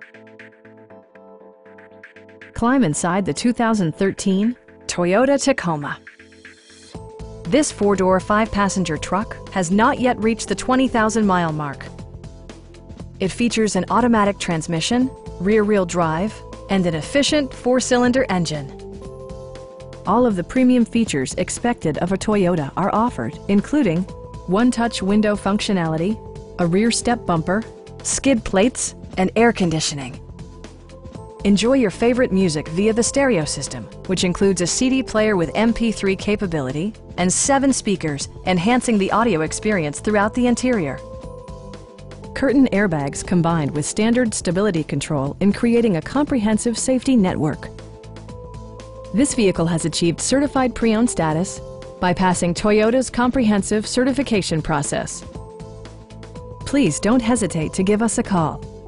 Climb inside the 2013 Toyota Tacoma. This four-door, five-passenger truck has not yet reached the 20,000-mile mark. It features an automatic transmission, rear-wheel drive, and an efficient four-cylinder engine. All of the premium features expected of a Toyota are offered, including one-touch window functionality, a rear step bumper, skid plates, and air conditioning. Enjoy your favorite music via the stereo system, which includes a CD player with MP3 capability and 7 speakers, enhancing the audio experience throughout the interior. Curtain airbags combined with standard stability control in creating a comprehensive safety network. This vehicle has achieved certified pre-owned status by passing Toyota's comprehensive certification process. Please don't hesitate to give us a call.